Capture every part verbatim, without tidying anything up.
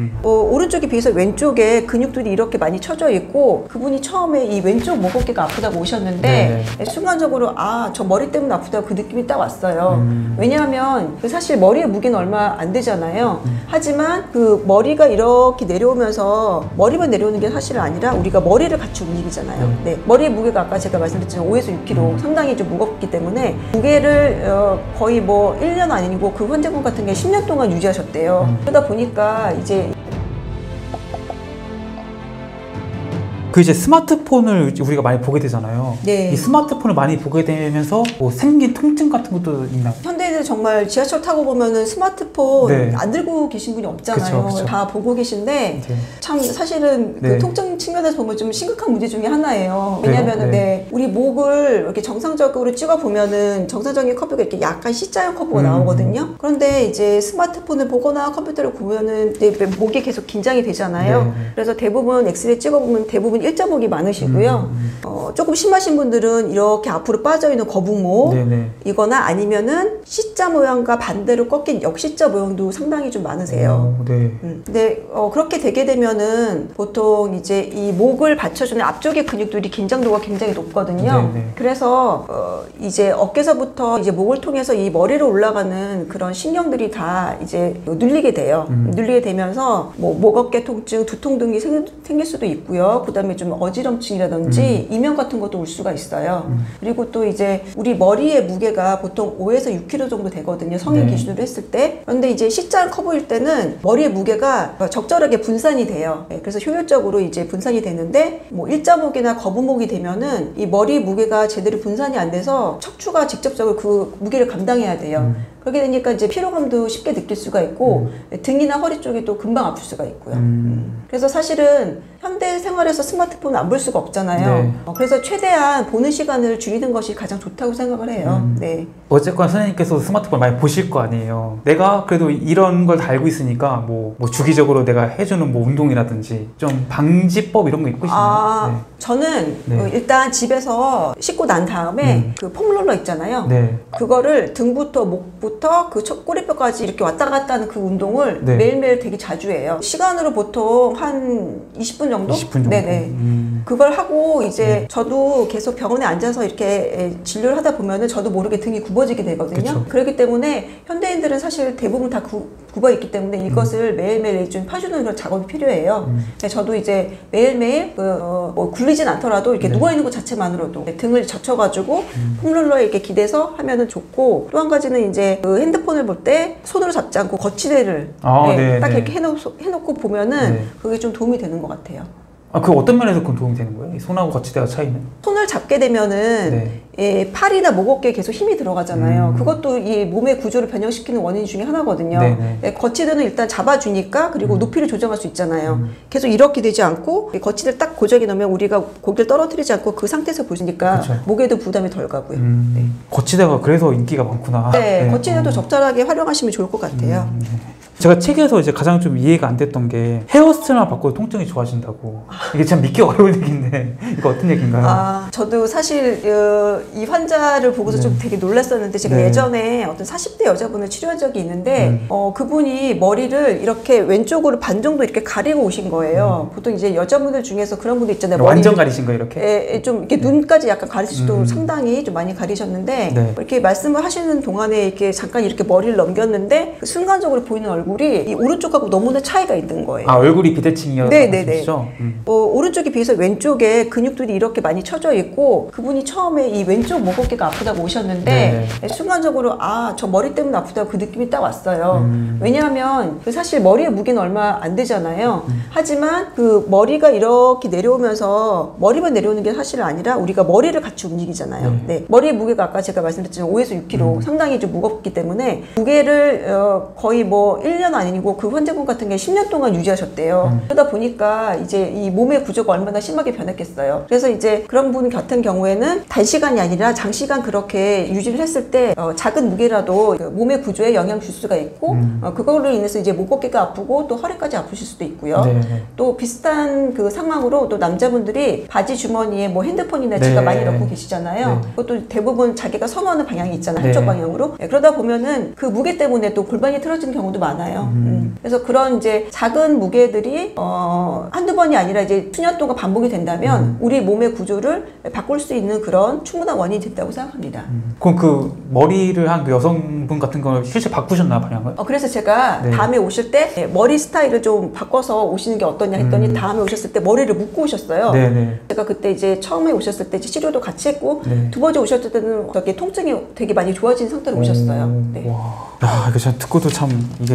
음. 어, 오른쪽에 비해서 왼쪽에 근육들이 이렇게 많이 처져 있고, 그분이 처음에 이 왼쪽 목 어깨가 아프다고 오셨는데 네. 순간적으로 아, 저 머리 때문에 아프다고 그 느낌이 딱 왔어요. 음. 왜냐하면 사실 머리의 무게는 얼마 안 되잖아요. 음. 하지만 그 머리가 이렇게 내려오면서 머리만 내려오는 게 사실 아니라 우리가 머리를 같이 움직이잖아요. 음. 네. 머리의 무게가 아까 제가 말씀드렸지만 오에서 육 킬로그램 음. 상당히 좀 무겁기 때문에 무게를 어, 거의 뭐 일 년 아니고 그 환자분 같은 게 십 년 동안 유지하셨대요. 음. 그러다 보니까 이제 그 이제 스마트폰을 우리가 많이 보게 되잖아요. 네. 이 스마트폰을 많이 보게 되면서 뭐 생긴 통증 같은 것도 있나요? 현대인은 정말 지하철 타고 보면은 스마트폰 네. 안 들고 계신 분이 없잖아요. 그쵸, 그쵸. 다 보고 계신데 네. 참 사실은 네. 그 통증 측면에서 보면 좀 심각한 문제 중에 하나예요. 왜냐면은 네. 네. 우리 목을 이렇게 정상적으로 찍어 보면은 정상적인 커브가 이렇게 약간 C자형 커브가 음. 나오거든요. 그런데 이제 스마트폰을 보거나 컴퓨터를 보면은 내 목이 계속 긴장이 되잖아요. 네. 그래서 대부분 엑스레이 찍어 보면 대부분 일자목이 많으시고요. 음. 어, 조금 심하신 분들은 이렇게 앞으로 빠져있는 거북목 네네. 이거나 아니면은 C자 모양과 반대로 꺾인 역C자 모양도 상당히 좀 많으세요. 오, 네. 음. 근데 어, 그렇게 되게 되면은 보통 이제 이 목을 받쳐주는 앞쪽의 근육들이 긴장도가 굉장히 높거든요. 네네. 그래서 어, 이제 어깨서부터 이제 목을 통해서 이 머리로 올라가는 그런 신경들이 다 이제 눌리게 돼요. 음. 눌리게 되면서 뭐 목 어깨 통증, 두통 등이 생, 생길 수도 있고요. 그 다음에 좀 어지럼증이라든지 음. 이명 같은 것도 올 수가 있어요. 음. 그리고 또 이제 우리 머리의 무게가 보통 오에서 육 킬로그램 정도 되거든요. 성인 네. 기준으로 했을 때. 그런데 이제 C자 커브일 때는 머리의 무게가 적절하게 분산이 돼요. 네, 그래서 효율적으로 이제 분산이 되는데 뭐 일자목이나 거북목이 되면은 이 머리 무게가 제대로 분산이 안 돼서 척추가 직접적으로 그 무게를 감당해야 돼요. 음. 그렇게 되니까 이제 피로감도 쉽게 느낄 수가 있고 음. 등이나 허리 쪽이 또 금방 아플 수가 있고요. 음. 그래서 사실은 현대 생활에서 스마트폰을 안 볼 수가 없잖아요. 네. 어, 그래서 최대한 보는 시간을 줄이는 것이 가장 좋다고 생각을 해요. 음. 네. 어쨌거나 선생님께서 스마트폰 많이 보실 거 아니에요. 내가 그래도 이런 걸 다 알고 있으니까 뭐, 뭐 주기적으로 내가 해주는 뭐 운동이라든지 좀 방지법 이런 거 있고 있나요? 아, 네. 저는 네. 어, 일단 집에서 씻고 난 다음에 음. 그 폼롤러 있잖아요. 네. 그거를 등부터 목부터 그 꼬리뼈까지 이렇게 왔다 갔다 하는 그 운동을 네. 매일매일 되게 자주 해요. 시간으로 보통 한 이십 분 정도? 이십 분 정도? 네네. 음. 그걸 하고 이제 네. 저도 계속 병원에 앉아서 이렇게 진료를 하다 보면은 저도 모르게 등이 굽어지게 되거든요. 그쵸. 그렇기 때문에 현대인들은 사실 대부분 다 구, 굽어 있기 때문에 이것을 음. 매일매일 좀 펴주는 그런 작업이 필요해요. 음. 저도 이제 매일매일 그, 어, 뭐 굴리진 않더라도 이렇게 네. 누워있는 것 자체만으로도 등을 젖혀가지고 음. 폼롤러에 이렇게 기대서 하면은 좋고, 또 한 가지는 이제 그 핸드폰을 볼 때 손으로 잡지 않고 거치대를 아, 네, 네, 딱 네. 이렇게 해놓, 해놓고 보면은 네. 그게 좀 도움이 되는 것 같아요. 아, 그 어떤 면에서 그건 도움이 되는 거예요? 이 손하고 거치대가 차이는? 손을 잡게 되면은 네. 예, 팔이나 목 어깨에 계속 힘이 들어가잖아요. 음. 그것도 이 몸의 구조를 변형시키는 원인 중에 하나거든요. 예, 거치대는 일단 잡아주니까, 그리고 음. 높이를 조정할 수 있잖아요. 음. 계속 이렇게 되지 않고 거치대를 딱 고정해 놓으면 우리가 고개를 떨어뜨리지 않고 그 상태에서 보시니까 그쵸. 목에도 부담이 덜 가고요. 음. 네. 거치대가 그래서 인기가 많구나. 네, 네. 거치대도 어. 적절하게 활용하시면 좋을 것 같아요. 음. 제가 책에서 이제 가장 좀 이해가 안 됐던 게 헤어스타일만 바꿔도 통증이 좋아진다고. 이게 참 믿기 어려운 얘기인데 이거 어떤 얘기인가요? 아, 저도 사실 어, 이 환자를 보고서 네. 좀 되게 놀랐었는데, 제가 네. 예전에 어떤 사십 대 여자분을 치료한 적이 있는데 음. 어, 그분이 머리를 이렇게 왼쪽으로 반 정도 이렇게 가리고 오신 거예요. 음. 보통 이제 여자분들 중에서 그런 분들 있잖아요. 완전 가리신 거 이렇게? 에, 좀 이렇게 네. 눈까지 약간 가리실 수도 음. 상당히 좀 많이 가리셨는데 네. 이렇게 말씀을 하시는 동안에 이렇게 잠깐 이렇게 머리를 넘겼는데 그 순간적으로 보이는 얼굴 얼굴이 이 오른쪽하고 너무나 차이가 있는 거예요. 아, 얼굴이 비대칭이어서? 네네네. 음. 어, 오른쪽에 비해서 왼쪽에 근육들이 이렇게 많이 처져 있고, 그분이 처음에 이 왼쪽 목 어깨가 아프다고 오셨는데 네. 순간적으로 아, 저 머리 때문에 아프다고 그 느낌이 딱 왔어요. 음. 왜냐하면 사실 머리의 무게는 얼마 안 되잖아요. 음. 하지만 그 머리가 이렇게 내려오면서 머리만 내려오는 게 사실 아니라 우리가 머리를 같이 움직이잖아요. 네. 네. 머리의 무게가 아까 제가 말씀드렸지만 오에서 육 킬로그램 음. 상당히 좀 무겁기 때문에 무게를 어, 거의 뭐 일 년 아니고 그 환자분 같은 게 십 년 동안 유지하셨대요. 음. 그러다 보니까 이제 이 몸의 구조가 얼마나 심하게 변했겠어요. 그래서 이제 그런 분 같은 경우에는 단시간이 아니라 장시간 그렇게 유지를 했을 때 어, 작은 무게라도 그 몸의 구조에 영향을 줄 수가 있고 음. 어, 그걸로 인해서 이제 목 어깨가 아프고 또 허리까지 아프실 수도 있고요. 네. 또 비슷한 그 상황으로 또 남자분들이 바지 주머니에 뭐 핸드폰이나 네. 지갑 많이 넣고 계시잖아요. 네. 그것도 대부분 자기가 선호하는 방향이 있잖아요. 한쪽 네. 방향으로. 네, 그러다 보면은 그 무게 때문에 또 골반이 틀어지는 경우도 많아요. 음. 음. 그래서 그런 이제 작은 무게들이 어, 한두 번이 아니라 이제 수년 동안 반복이 된다면 음. 우리 몸의 구조를 바꿀 수 있는 그런 충분한 원인이 됐다고 생각합니다. 음. 그럼 그 머리를 한 그 여성분 같은 걸 실제 바꾸셨나요, 방향을? 어, 그래서 제가 네. 다음에 오실 때 머리 스타일을 좀 바꿔서 오시는 게 어떠냐 했더니 음. 다음에 오셨을 때 머리를 묶고 오셨어요. 네네. 제가 그때 이제 처음에 오셨을 때 이제 치료도 같이 했고 네. 두 번째 오셨을 때는 되게 통증이 되게 많이 좋아진 상태로 오. 오셨어요. 네. 와. 야, 이거 참 듣고도 참 이게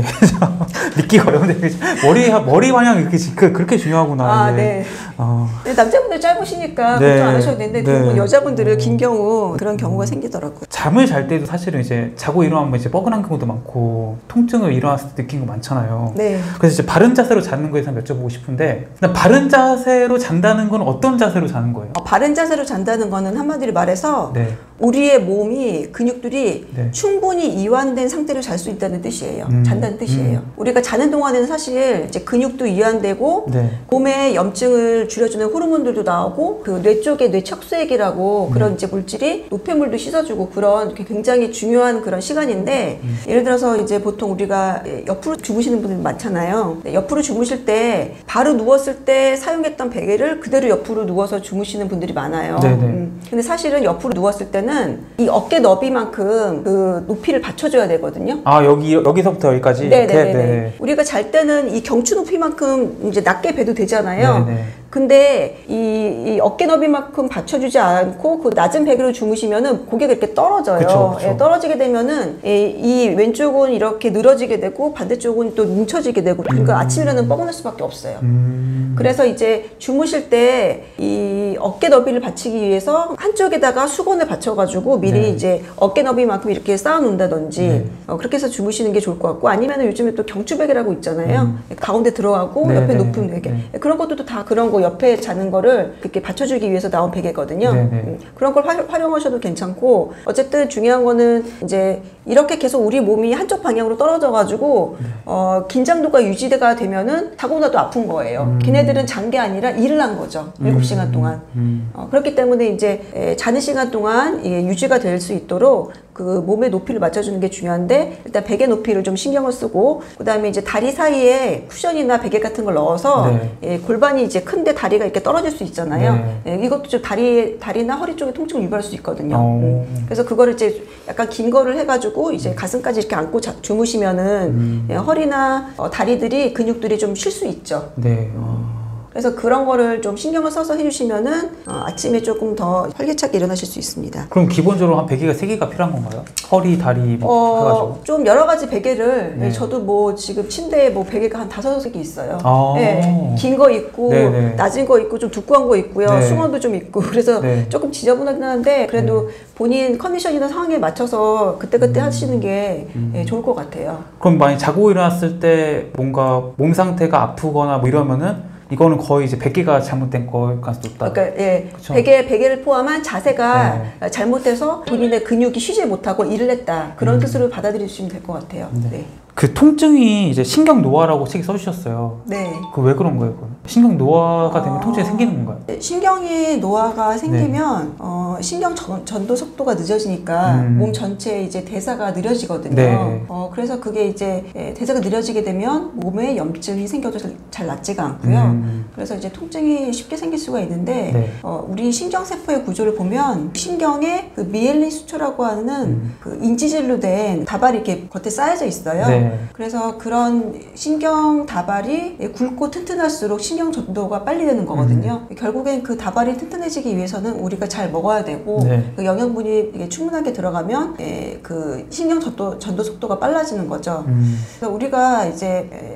믿기가 어려운데 머리 머리 방향이 그렇게 그렇게 중요하구나. 아, 이게. 네. 어. 남자분들 짧으시니까 네. 걱정 안 하셔도 되는데 네. 대부분 여자분들은 긴 경우 그런 경우가 생기더라고요. 잠을 잘 때도 사실은 이제 자고 일어나면 이제 뻐근한 경우도 많고 통증을 일어났을 때 느낀 거 많잖아요. 네. 그래서 이제 바른 자세로 자는 거에 대해서 여쭤보고 싶은데 바른 자세로 잔다는 건 어떤 자세로 자는 거예요? 어, 바른 자세로 잔다는 거는 한마디로 말해서 네. 우리의 몸이 근육들이 네. 충분히 이완된 상태로 잘 수 있다는 뜻이에요. 음, 잔다는 뜻이에요. 음. 우리가 자는 동안에는 사실 이제 근육도 이완되고 네. 몸에 염증을 줄여주는 호르몬들도 나오고 그 뇌 쪽에 뇌척수액이라고 음. 그런 이제 물질이 노폐물도 씻어주고 그런 굉장히 중요한 그런 시간인데 음. 예를 들어서 이제 보통 우리가 옆으로 주무시는 분들 많잖아요. 옆으로 주무실 때 바로 누웠을 때 사용했던 베개를 그대로 옆으로 누워서 주무시는 분들이 많아요. 음. 근데 사실은 옆으로 누웠을 때는 이 어깨 너비만큼 그 높이를 받쳐줘야 되거든요. 아 여기 여기서부터 여기까지. 네네네. 네. 우리가 잘 때는 이 경추 높이만큼 이제 낮게 베도 되잖아요. 네네. 근데 이, 이 어깨 너비만큼 받쳐주지 않고 그 낮은 베개로 주무시면은 고개가 이렇게 떨어져요. 그쵸, 그쵸. 예, 떨어지게 되면은 이, 이 왼쪽은 이렇게 늘어지게 되고 반대쪽은 또 뭉쳐지게 되고 그러니까 음. 아침이라는 뻐근할 수밖에 없어요. 음. 그래서 이제 주무실 때 이 어깨 너비를 받치기 위해서 한쪽에다가 수건을 받쳐가지고 미리 네. 이제 어깨 너비만큼 이렇게 쌓아 놓는다든지 네. 어, 그렇게 해서 주무시는 게 좋을 것 같고 아니면은 요즘에 또 경추 베개라고 있잖아요. 음. 가운데 들어가고 네, 옆에 네. 높은 베개 네. 그런 것들도 다 그런 거 옆에 자는 거를 이렇게 받쳐주기 위해서 나온 베개거든요. 음, 그런 걸 화, 활용하셔도 괜찮고 어쨌든 중요한 거는 이제 이렇게 계속 우리 몸이 한쪽 방향으로 떨어져가지고 네. 어, 긴장도가 유지가 되면은 자고 나도 아픈 거예요. 음. 걔네들은 잔 게 아니라 일을 한 거죠. 일곱 시간 동안. 음. 어, 그렇기 때문에 이제 에, 자는 시간 동안 이게 유지가 될 수 있도록 그 몸의 높이를 맞춰주는 게 중요한데 일단 베개 높이를 좀 신경을 쓰고 그 다음에 이제 다리 사이에 쿠션이나 베개 같은 걸 넣어서 네. 예, 골반이 이제 큰데 다리가 이렇게 떨어질 수 있잖아요. 네. 예, 이것도 좀 다리 다리나 허리 쪽에 통증을 유발할 수 있거든요. 음. 그래서 그거를 이제 약간 긴 거를 해가지고 이제 가슴까지 이렇게 안고 자, 주무시면은 음. 예, 허리나 어, 다리들이 근육들이 좀 쉴 수 있죠. 네. 어. 그래서 그런 거를 좀 신경을 써서 해주시면은 어, 아침에 조금 더 활기차게 일어나실 수 있습니다. 그럼 기본적으로 한 베개가 세 개가 필요한 건가요? 허리, 다리 뭐 어, 해가지고? 좀 여러 가지 베개를 네. 저도 뭐 지금 침대에 뭐 베개가 한 다섯 개 있어요. 아 네, 긴 거 있고 네네. 낮은 거 있고 좀 두꺼운 거 있고요. 네. 수건도 좀 있고 그래서 네. 조금 지저분하긴 한데 그래도 네. 본인 컨디션이나 상황에 맞춰서 그때그때 음. 하시는 게 음. 네, 좋을 것 같아요. 그럼 만약 자고 일어났을 때 뭔가 몸 상태가 아프거나 뭐 이러면은 이거는 거의 이제 베개가 잘못된 거일 가능성이 높다. 그러니까 예, 그쵸? 베개 베개를 포함한 자세가 네. 잘못돼서 본인의 근육이 쉬지 못하고 일을 했다 그런 음. 뜻으로 받아들이시면 될 것 같아요. 네. 네. 그 통증이 이제 신경 노화라고 책에 써주셨어요. 네. 그 왜 그런 거예요? 그건? 신경 노화가 되면 어... 통증이 생기는 건가요? 신경이 노화가 생기면 네. 어, 신경 전, 전도 속도가 늦어지니까 음. 몸 전체에 이제 대사가 느려지거든요. 네. 어, 그래서 그게 이제 대사가 느려지게 되면 몸에 염증이 생겨도 잘, 잘 낫지가 않고요. 음. 그래서 이제 통증이 쉽게 생길 수가 있는데 네. 어, 우리 신경세포의 구조를 보면 신경에 그 미엘린 수초라고 하는 음. 그 인지질로 된 다발이 이렇게 겉에 쌓여져 있어요. 네. 그래서 그런 신경 다발이 굵고 튼튼할수록 신경 전도가 빨리 되는 거거든요. 음. 결국엔 그 다발이 튼튼해지기 위해서는 우리가 잘 먹어야 되고 네. 그 영양분이 이게 충분하게 들어가면 예, 그 신경 전도, 전도 속도가 빨라지는 거죠. 음. 그래서 우리가 이제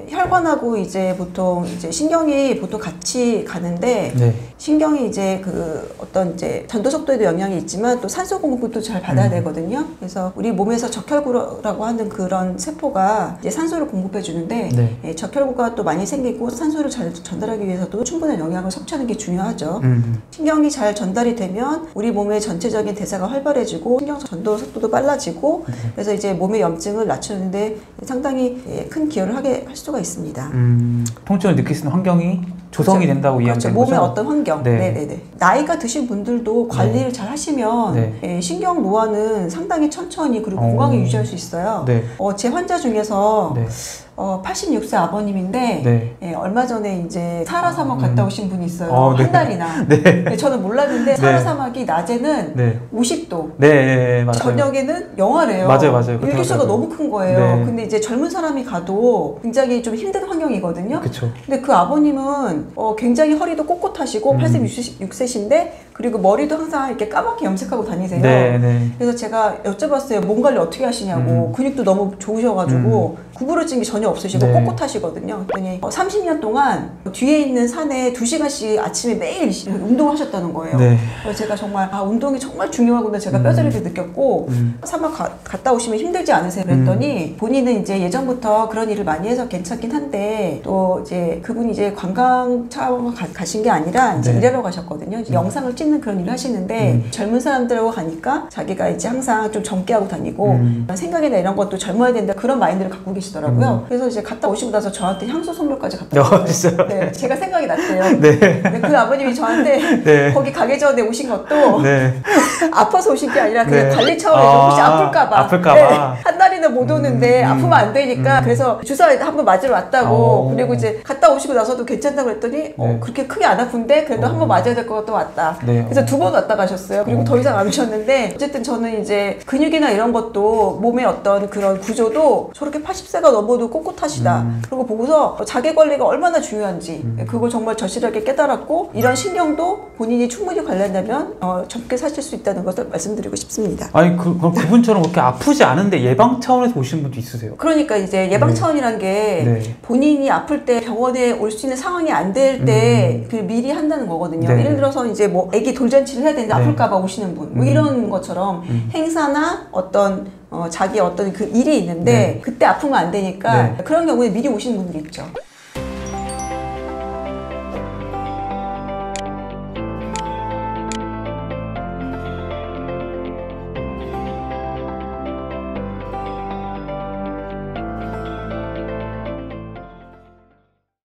혈관하고 이제 보통 이제 신경이 보통 같이 가는데 네. 신경이 이제 그 어떤 이제 전도 속도에도 영향이 있지만 또 산소 공급도 잘 받아야 음. 되거든요. 그래서 우리 몸에서 적혈구라고 하는 그런 세포가 이제 산소를 공급해 주는데 네. 예, 적혈구가 또 많이 생기고 산소를 잘 전달하기 위해서도 충분한 영양을 섭취하는 게 중요하죠. 음. 신경이 잘 전달이 되면 우리 몸의 전체적인 대사가 활발해지고 신경 전도 속도도 빨라지고 네. 그래서 이제 몸의 염증을 낮추는데 상당히 예, 큰 기여를 하게 할 수가 있습니다. 음, 통증을 느낄 수 있는 환경이 조성이 그렇죠. 된다고 이해하면 그렇죠. 되는 몸의 거죠? 어떤 환경. 네. 네네네. 나이가 드신 분들도 관리를 네. 잘 하시면 네. 예, 신경 노화는 상당히 천천히 그리고 어... 건강히 유지할 수 있어요. 네. 어, 제 환자 중에서 네. 어, 팔십육 세 아버님인데 네. 예, 얼마 전에 이제 사하라 사막 갔다 오신 분이 있어요. 어, 네. 한 달이나. 네. 저는 몰랐는데 사하라 네. 사막이 낮에는 네. 오십 도, 네, 맞아요. 저녁에는 영하래요. 맞아요, 맞아요. 일교차가 너무 큰 거예요. 네. 근데 이제 젊은 사람이 가도 굉장히 좀 힘든 환경이거든요. 그쵸. 근데 그 아버님은 어, 굉장히 허리도 꼿꼿하시고 음. 팔십육 세신데 그리고 머리도 항상 이렇게 까맣게 염색하고 다니세요. 네, 네. 그래서 제가 여쭤봤어요. 몸 관리 어떻게 하시냐고. 음. 근육도 너무 좋으셔가지고 음. 구부러진 게 전혀 없으시고 네. 꼿꼿하시거든요. 그랬더니 어, 삼십 년 동안 뒤에 있는 산에 두 시간씩 아침에 매일 운동을 하셨다는 거예요. 네. 그래서 제가 정말 아 운동이 정말 중요하구나 제가 음. 뼈저리게 느꼈고 음. 사막 가, 갔다 오시면 힘들지 않으세요? 그랬더니 음. 본인은 이제 예전부터 그런 일을 많이 해서 괜찮긴 한데 또 이제 그분이 이제 관광 차원 가, 가신 게 아니라 이제 네. 일하러 가셨거든요. 이제 음. 영상을 찍는 그런 일을 하시는데 음. 젊은 사람들하고 가니까 자기가 이제 항상 좀 젊게 하고 다니고 음. 생각이나 이런 것도 젊어야 된다 그런 마인드를 갖고 계시더라고요. 음. 그래서 이제 갔다 오시고 나서 저한테 향수 선물까지 갖다 어, 진짜요? 네, 제가 생각이 났대요. 네. 근데 그 아버님이 저한테 네. 거기 가기 전에 오신 것도 네. 아파서 오신 게 아니라 그냥 네. 관리 차원에서 아, 혹시 아플까봐. 아플까봐. 네. 한 달이나 못 오는데 음, 아프면 안 되니까 음. 그래서 주사 한번 맞으러 왔다고. 오. 그리고 이제 갔다 오시고 나서도 괜찮다고 그랬더니 네. 어, 그렇게 크게 안 아픈데 그래도 한 번 맞아야 될 것 같다 왔다. 네. 그래서 두 번 왔다 가셨어요. 그리고 오. 더 이상 안 오셨는데 어쨌든 저는 이제 근육이나 이런 것도 몸의 어떤 그런 구조도 저렇게 팔십 세가 넘어도 꼿꼿하시다. 음. 그리고 보고서 자기 관리가 얼마나 중요한지 음. 그걸 정말 절실하게 깨달았고 이런 신경도 본인이 충분히 관리한다면 어, 젊게 사실 수 있다는 것을 말씀드리고 싶습니다. 아니 그, 그럼 그분처럼 그렇게 아프지 않은데 예방 차원에서 오시는 분도 있으세요? 그러니까 이제 예방 네. 차원이란 게 네. 본인이 아플 때 병원에 올 수 있는 상황이 안 될 때 그 음. 미리 한다는 거거든요. 네. 예를 들어서 이제 뭐 아기 돌잔치를 해야 되는데 네. 아플까봐 오시는 분, 뭐 음. 이런 것처럼 음. 행사나 어떤 어, 자기 어떤 그 일이 있는데 네. 그때 아프면 안 되니까 네. 그런 경우에 미리 오시는 분들이 있죠.